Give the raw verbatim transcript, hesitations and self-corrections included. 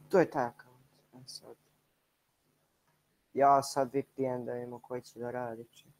To je taj account. E sad. Ja sad V P N da vidimo koji će da radi.